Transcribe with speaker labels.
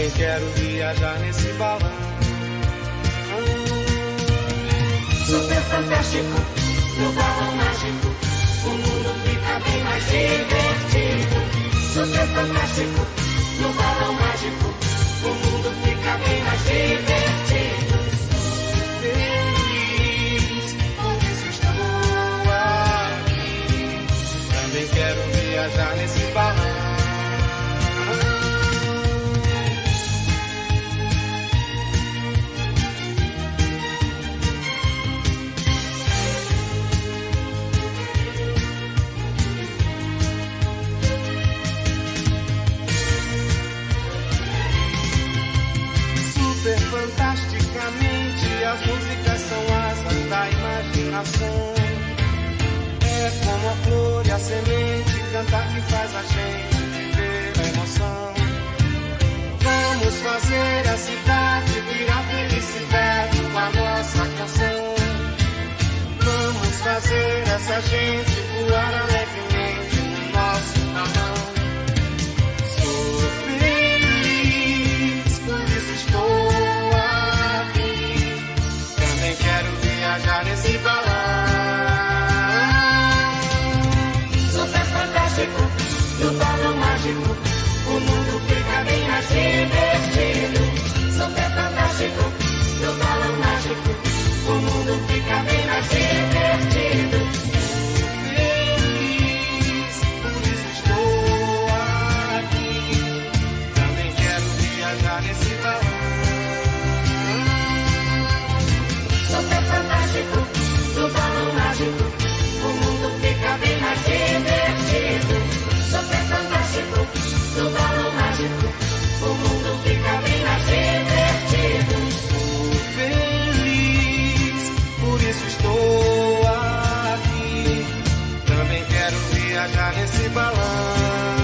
Speaker 1: Também quero viajar nesse balão.
Speaker 2: Super fantástico, no balão mágico, o mundo fica bem mais divertido. Super fantástico, no balão mágico, o mundo fica bem mais divertido.
Speaker 1: Feliz, por isso estou aqui. Também quero viajar nesse balão. Fantasticamente, as músicas são asas da imaginação. É como a flor e a semente, cantar que faz a gente viver a emoção. Vamos fazer a cidade virar felicidade com a nossa canção. Vamos fazer essa gente voar alegremente no nosso balão. Sou feliz, por isso estou viajar nesse balão.
Speaker 2: Super fantástico, no balão mágico, o mundo fica bem mais divertido. Super fantástico, no balão mágico, o mundo fica bem mais divertido.
Speaker 1: Feliz, por isso estou aqui. Também quero viajar nesse balão.
Speaker 2: Super fantástico, no balão mágico, o mundo fica bem mais divertido. Super fantástico, no balão mágico, o mundo fica bem mais divertido.
Speaker 1: Sou feliz, por isso estou aqui. Também quero viajar nesse balão.